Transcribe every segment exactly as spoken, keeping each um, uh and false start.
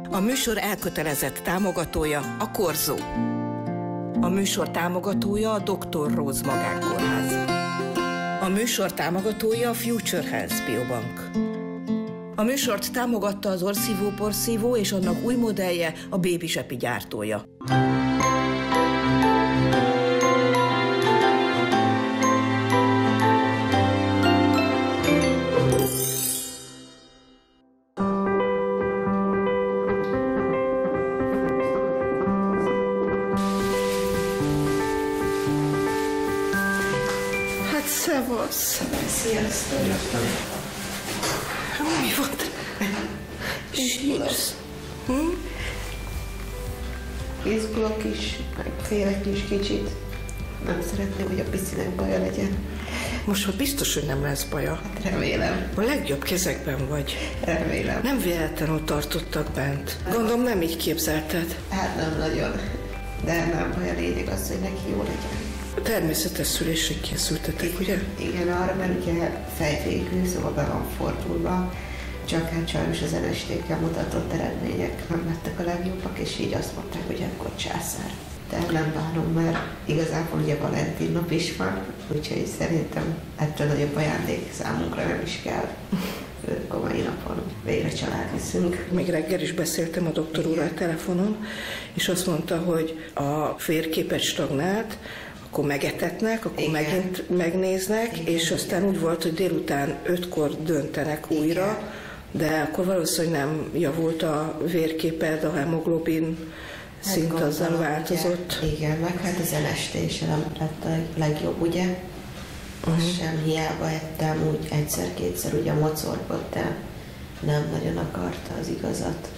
A műsor elkötelezett támogatója a Korzó. A műsor támogatója a doktor Róz Magánkórház. A műsor támogatója a Future Health Biobank. A műsort támogatta az orszívó-porszívó és annak új modellje, a Baby Zsepi gyártója. Szevasz! Sziasztok! Mi volt? Sírsz? Hm? Izgulok is, meg félek is kicsit. Nem szeretném, hogy a picinek baja legyen. Most már biztos, hogy nem lesz baja. Hát remélem. A legjobb kezekben vagy. Remélem. Nem véletlenül tartottak bent. Gondolom nem így képzelted. Hát nem nagyon. De nem baj, a lényeg az, hogy neki jó legyen. Természetes szülésre készültetek, ugye? Igen, arra, mert ugye fejfékű, szóval be van fordulva, csak hát sajnos az en es té-kkel mutatott eredmények nem lettek a legjobbak, és így azt mondták, hogy akkor császár. De nem bánom, mert igazából ugye Valentin nap is van, úgyhogy szerintem ettől nagyobb ajándék számunkra nem is kell. Főleg a mai napon végre családviszünk. Még reggel is beszéltem a doktor úrral telefonon, és azt mondta, hogy a férképet stagnált, akkor megetetnek, akkor igen, megint megnéznek, igen, és aztán úgy volt, hogy délután ötkor döntenek újra, igen, de akkor valószínűleg nem javult a vérképed, a hemoglobin hát szint gondolom, azzal változott. Ugye, igen, meg hát az en es té sem nem lett a legjobb, ugye? Uh-huh. Azt sem hiába ettem úgy egyszer-kétszer ugye mocorgott, de nem nagyon akarta az igazat.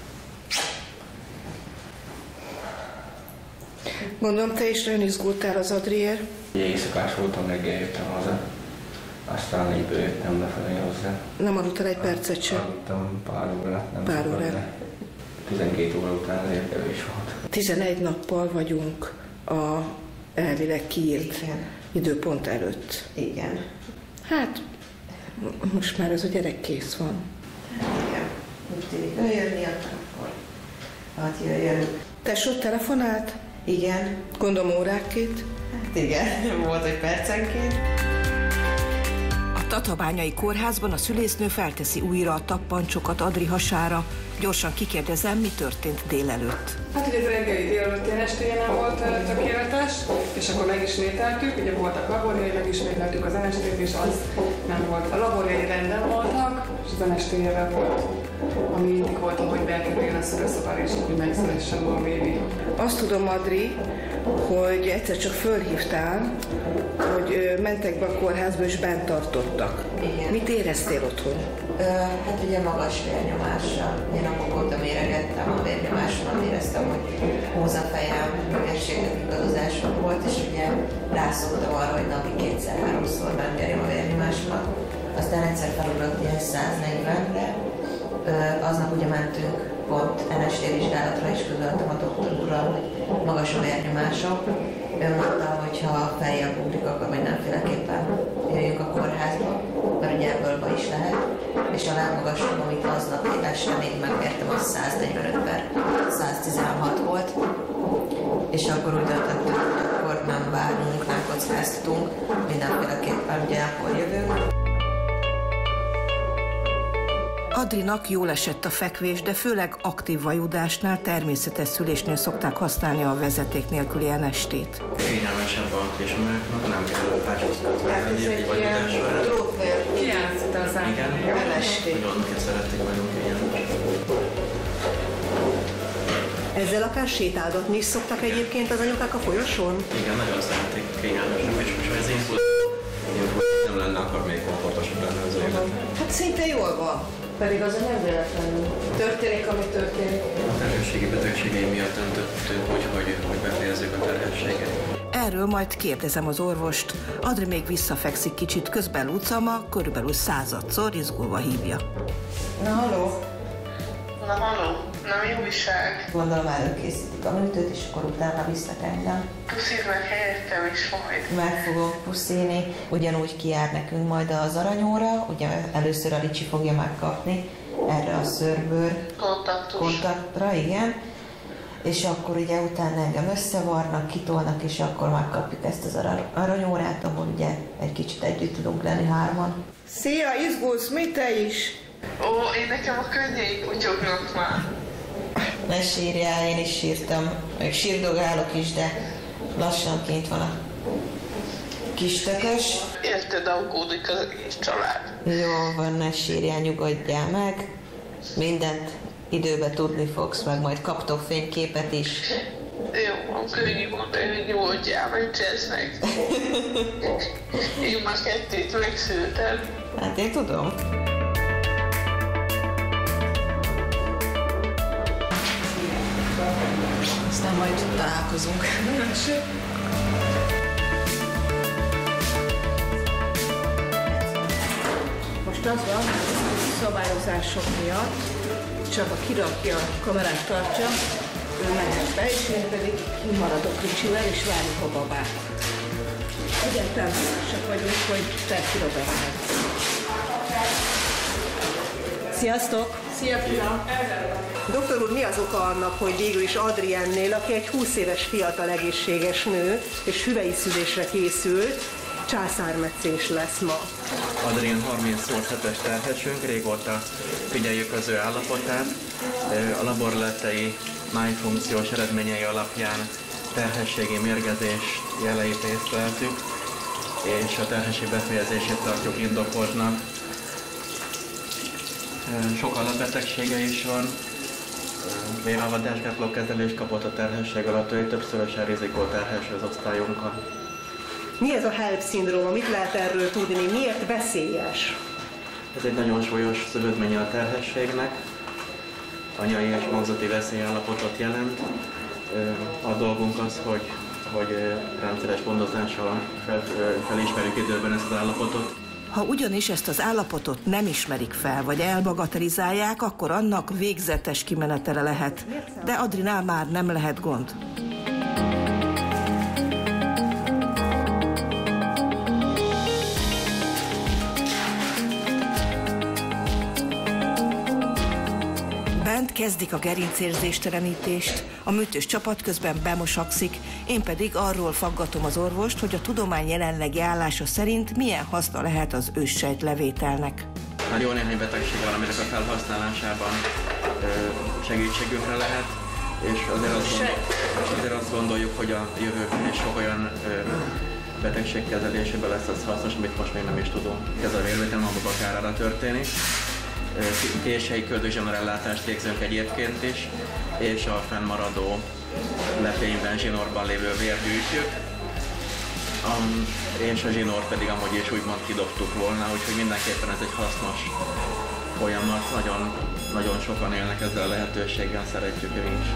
Gondolom, te is nagyon izgultál az Adriért. Éjszakás voltam, reggel jöttem haza, aztán négyből jöttem lefelé hozzá. Nem aludtál egy percet sem? Aludtam pár órát, nem pár órát. tizenkét óra után azért kevés volt. tizenegy nappal vagyunk a elvileg kiírt igen, időpont előtt. Igen. Hát, most már ez a gyerek kész van. Hát igen, úgy tűnik eljönni, akkor hát jöjjön. Tesó telefonált? Igen. Gondolom órákként? Hát igen, volt egy percenként. A Tatabányai kórházban a szülésznő felteszi újra a tappancsokat Adri hasára. Gyorsan kikérdezem, mi történt délelőtt. Hát ugye a reggeli délelőtti en es té nem volt tökéletes, és akkor megismételtük, ugye voltak laborjai, megismételtük az en es té-t, és az nem volt. A laborjai rendben voltak, és az en es té-jével volt, ami mindig volt, hogy bekerüljön a szülőszobára, és hogy megszülessen a bébi. Azt tudom, Adri, hogy egyszer csak fölhívtál, hogy mentek be a kórházba, és bent tartottak. Igen. Mit éreztél otthon? Ö, hát ugye magas vérnyomással. Én napok óta méregettem a vérnyomásomat, éreztem, hogy húz a fejem, mérséklet ingadozásom volt, és ugye rászoktam arra, hogy napi kétszer-háromszor megmérjem a vérnyomásomat. Aztán egyszer felugrott ilyen száznegyvenre, aznap ugye mentünk pont en es té vizsgálatra, és közöltem a doktor úrral, hogy magas a vérnyomásom. Ő mondta, hogy ha fejjel ugrik, akkor mindenféleképpen jöjjünk a kórházba, mert ugye ebből baj is lehet. És a legmagasabb, amit aznap este még megmértem, az száznegyvenöt per száztizenhat volt. És akkor úgy döntöttük, hogy akkor nem várunk, nem kockáztatunk, mindenféleképpen ugye akkor jövünk. Adrinak jól esett a fekvés, de főleg aktív vajudásnál, természetes szülésnél szokták használni a vezeték nélküli en es té-t. Kényelmesebb a kisműeknek, nem kell a fácsoszkat venni, egy vajudás vele. Kijelentette az át. Igen, en es té. nagyon szerették vagyunk kényelmes. Ezzel akár sétálgatni is szoktak egyébként az anyukák a folyosón? Igen, nagyon szerették, kényelmesebb, és most ez én nem lenne, akkor még komfortosabb lenne az élet. Hát szinte jól van. Pedig az nem véletlenül. Történik, ami történik. A terhességi betegségei miatt döntöttünk, hogy, hogy, hogy befejezzük a terhességet. Erről majd kérdezem az orvost. Adri még visszafekszik kicsit, közben Lucama körülbelül századszor izgulva hívja. Na, halló? Na, halló? Na, mi újság? Gondolom előkészítik a műtőt, és akkor utána visznek engem. Puszíd meg helyettem is majd. Meg fogok puszíni. Ugyanúgy kijár nekünk majd az aranyóra, ugye először a Ricsi fogja megkapni, erre a szőrbőr Kontaktus. kontaktra, igen. És akkor ugye utána engem összevarnak, kitolnak, és akkor megkapjuk ezt az aranyórát, ahol ugye egy kicsit együtt tudunk lenni hárman. Szia, izgulsz, mi te is? Ó, én nekem a könnyeim kutyognak már. Ne sírjál, én is sírtam, még sírdogálok is, de lassan kint van a kis tökös. Érted, aggódik az egész család. Jó van, ne sírjál, nyugodjál meg. Mindent időbe tudni fogsz, meg majd kaptok fényképet is. Jó van, könnyű mondani, hogy nyugodjál, meg csezd meg. Én már kettőt megszültem. Hát én tudom. Aztán majd találkozunk. Most az van, hogy szabályozások miatt csak a kirakja, a kamerát tartja, ő mehet be, és én pedig kimaradok Ricsivel, és várjuk a babát. Igen, természetesek vagyunk, hogy te kirobevált. Sziasztok! Szia, fiam! Doktor úr, mi az oka annak, hogy végül is Adriennél, aki egy húsz éves fiatal egészséges nő, és hüvei szülésre készült, császármetszés lesz ma? Adrien harmincnyolc hetes terhesünk, régóta figyeljük az ő állapotát. A laborlettei májfunkciós eredményei alapján terhességi mérgezés jeleit észleltük, és a terhesség befejezését tartjuk indokoltnak. Sok alapbetegsége is van. Véralvadásgátló kezelést kapott a terhesség alatt, ő többszörösen rizikóterhes az osztályunkon. Mi ez a HELLP-szindróma? Mit lehet erről tudni? Miért veszélyes? Ez egy nagyon súlyos szövődménye a terhességnek. Anyai és magzati veszélyállapotot jelent. A dolgunk az, hogy, hogy rendszeres gondozással fel, felismerjük időben ezt az állapotot. Ha ugyanis ezt az állapotot nem ismerik fel, vagy elbagatelizálják, akkor annak végzetes kimenetele lehet. De Adrinál már nem lehet gond. Bent kezdik a gerincérzéstelenítést, a műtős csapat közben bemosakszik, én pedig arról faggatom az orvost, hogy a tudomány jelenlegi állása szerint milyen haszna lehet az őssejtlevételnek. Már jó néhány betegség van, aminek a felhasználásában segítségünkre lehet, és azért azt, gondol, azért azt gondoljuk, hogy a jövőben is sok olyan betegség kezelésében lesz az hasznos, amit most még nem is tudunk. Ez a vérvétel magukba kárára történik. Késhelyi köldögzsonor-ellátást végzünk egyébként is, és a fennmaradó lepényben, zsinórban lévő vért gyűjtjük, um, és a zsinórt pedig amúgy is úgymond kidobtuk volna, úgyhogy mindenképpen ez egy hasznos folyamat, nagyon, nagyon sokan élnek ezzel a lehetőséggel, szeretjük mi is.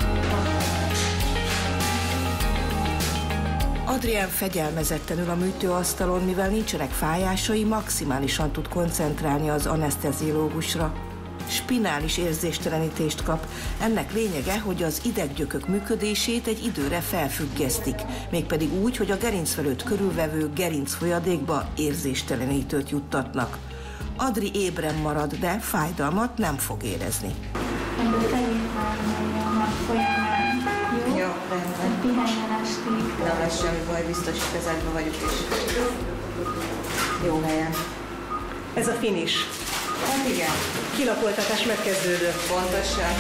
Adrien fegyelmezetten ül a műtőasztalon, mivel nincsenek fájásai, maximálisan tud koncentrálni az aneszteziológusra. Spinális érzéstelenítést kap. Ennek lényege, hogy az ideggyökök működését egy időre felfüggesztik, mégpedig úgy, hogy a gerincvelőt körülvevő gerincfolyadékba érzéstelenítőt juttatnak. Adri ébren marad, de fájdalmat nem fog érezni. Jó, rendben. Pihenjen estig. Nem lesz semmi baj, biztos kezedben vagyok is. Jó helyen. Ez a finish. Hát igen, Kilakoltatás megkezdődött. pontosan.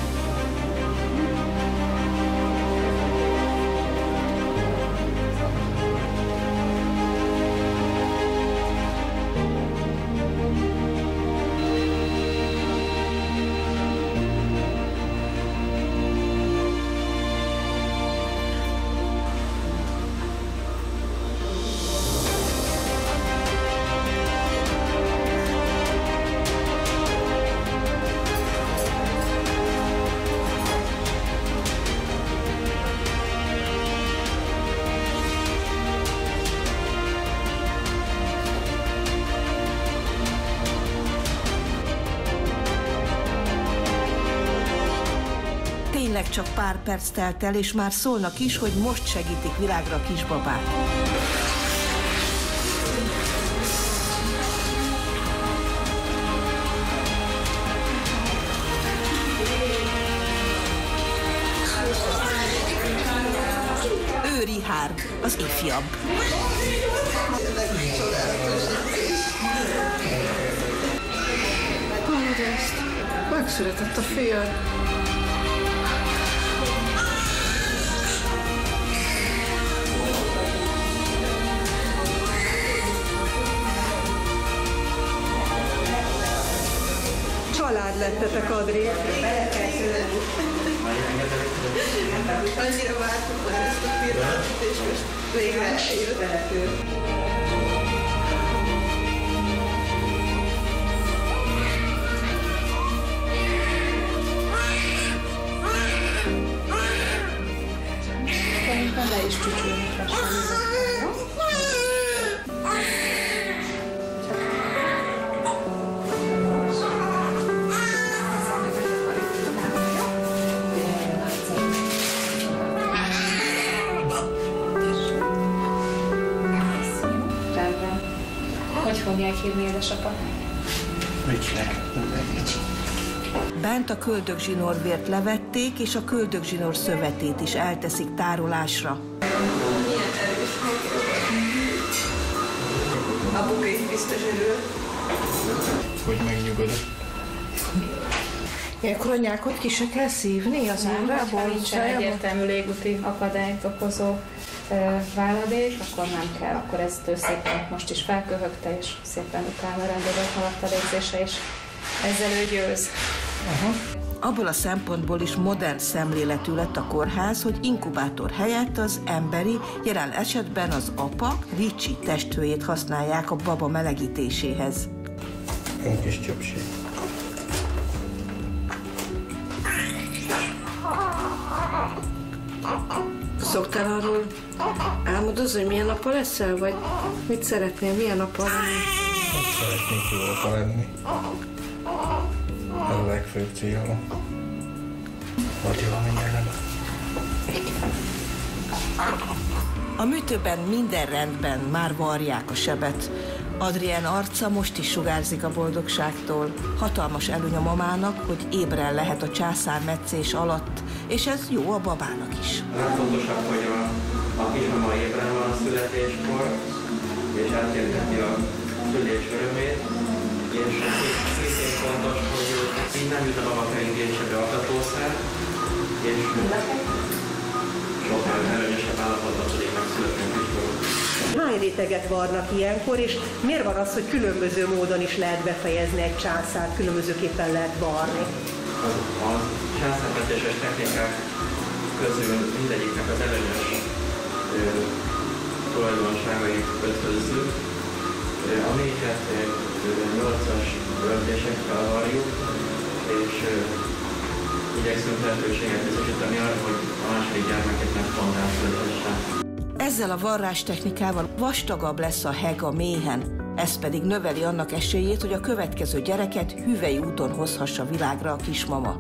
Tényleg csak pár perc telt el, és már szólnak is, hogy most segítik világra a kisbabát. Richárd, az ifjabb. Hallod ezt? Megszületett a fiad. Család lettetek, Adri. Annyira vártuk már ezt a pillanatot, és most végre eljött. Szerintem le is csücsülnek lassan. Hogy fogják hívni édesapa? Ricsinek. Ricsi. Bent a köldögzsinórvért levették, és a köldögzsinór szövetét is elteszik tárolásra. Milyen erős hangja. Apuka is biztos örül. Hogy megnyugodott. Ilyenkor a nyákot ki se kell szívni az órából? Ha nincsen egyértelmű légúti akadályt okozó ö, váladék, akkor nem kell. Akkor ezt ő szépen most is felköhögte, és szépen utána rendezett haladt a légzése, és ezzel ő győz. Aha. Abból a szempontból is modern szemléletű lett a kórház, hogy inkubátor helyett az emberi, jelen esetben az apa, Ricsi testhőjét használják a baba melegítéséhez. Egy kis csöpség. Szoktál arról álmodozni, hogy milyen apa leszel, vagy mit szeretnél, milyen apa lenni? Hát szeretnék jó apa lenni. Ez a legfőbb célom. Hogy jól menjen. A műtőben minden rendben, már varják a sebet. Adrien arca most is sugárzik a boldogságtól. Hatalmas előny a mamának, hogy ébren lehet a császármetszés alatt, és ez jó a babának is. A legfontosabb, hogy a, a kismama ébren van a születéskor, és átélheti a szülés örömét, és szintén fontos, hogy így nem jut a baba keringésébe a katószer, és sokkal előnyösebb állapotban tudjuk megszületni a kiskorú. Hány réteget varnak ilyenkor, és miért van az, hogy különböző módon is lehet befejezni egy császárt, különbözőképpen lehet varni? A, a császármetszéses technikák közül mindegyiknek az előnyös ö, tulajdonságait ötvözzük. Amiket nyolcas öltésekkel varjuk, és ö, igyekszünk lehetőséget biztosítani arra, hogy a második gyermeket nem spontán születhessen. Ezzel a varrás technikával vastagabb lesz a heg a méhen, ez pedig növeli annak esélyét, hogy a következő gyereket hüvely úton hozhassa világra a kismama.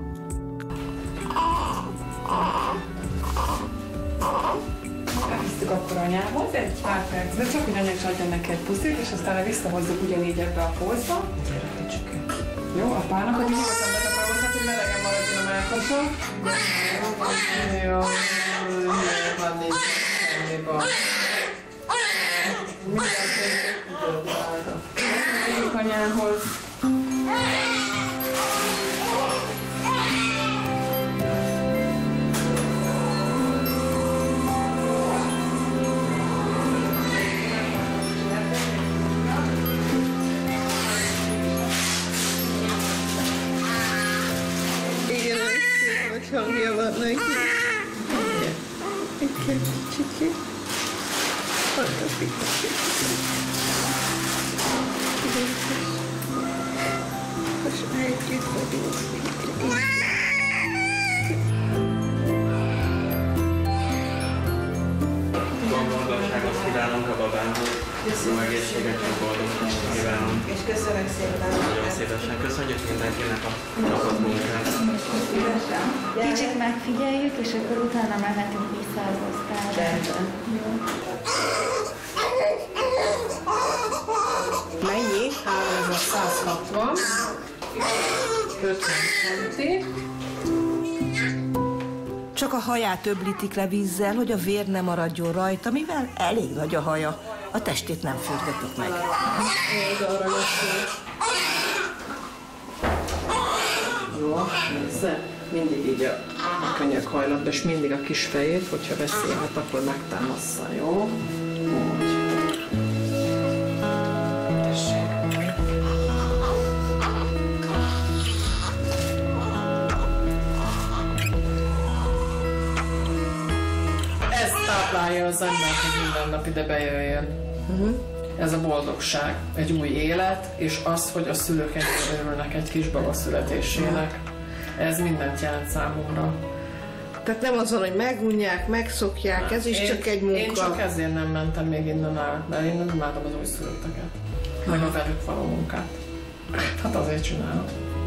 Elvisztük akkor anyához egy pár percre, csak hogy anya is adjon neki egy puszit, és aztán visszahozzuk ugyanígy ebbe a pózba. Jó, apának, hogy nyugodtan betakarolhat, hogy melegen maradjon a mellkasa. Jó, van nincs semmi baj. Mindent tudod, drága. Megyünk anyához. Hangja van neki. Egy kicsit. Ott a picit. Most együtt vagyunk. Boldogságot kívánunk a babához. Jó egészséget, csak boldogságot kívánunk. És köszönök szépen. Nagyon szívesen köszönjük mindenkinek a napot munkát. Kicsit megfigyeljük, és akkor utána mehetünk vissza az osztályba. Mennyi? háromezer-százhatvan, ötven centi. Csak a haját öblítik le vízzel, hogy a vér ne maradjon rajta, mivel elég nagy a haja. A testét nem fürdetik meg. Jó, nézze, mindig így a, a könnyek hajlatba, és mindig a kis fejét, hogyha beszélhet, akkor megtámassza, jó? Úgy. Ez táplálja az embert, hogy minden nap ide bejöjjön. Uh-huh. Ez a boldogság, egy új élet, és az, hogy a szülők ennyire örülnek egy kisbaba születésének. Ez mindent jelent számomra. Tehát nem azon, hogy megunják, megszokják, ez is én, csak egy munka. Én csak ezért nem mentem még innen el, mert én nem imádom az újszülötteket. Meg a velük való munkát. Hát azért csinálom.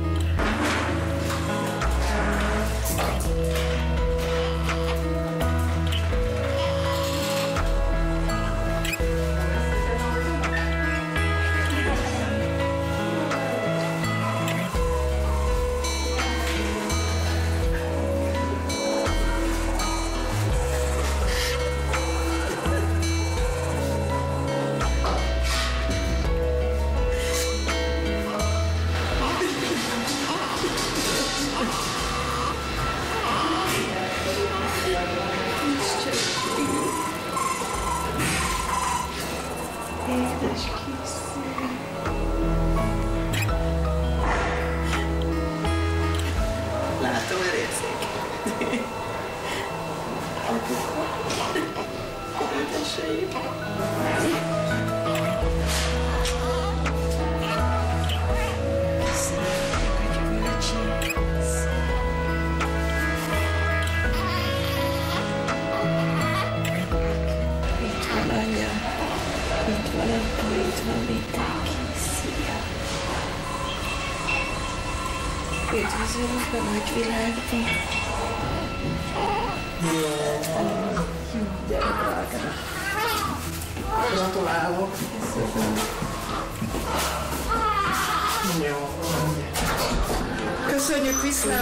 Látom, elérszik. Apuka. Édeseim. Itt van anya. Itt van apa, itt van mindenki. Szia. Üdvözlök a nagyvilágban. Jó, gyere drágám. Gratulálok. Jó. Köszönjük, viszlát!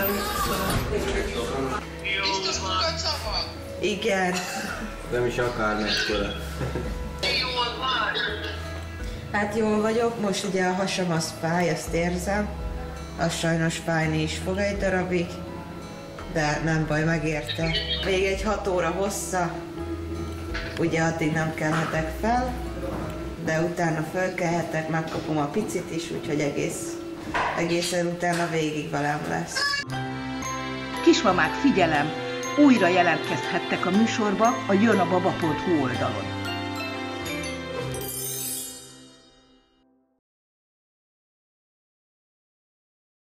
Biztos kukacsa van? Igen. Nem is akár mekkora. Jól van. Hát jól vagyok, most ugye a hasam az fáj, azt érzem. Az sajnos fájni is fog egy darabig, de nem baj, megérte. Még egy hat óra hossza, ugye addig nem kelhetek fel, de utána fölkelhetek, megkapom a picit is, úgyhogy egész, egészen utána végig velem lesz. Kismamák, figyelem! Újra jelentkezhettek a műsorba a jön a baba pont hu oldalon.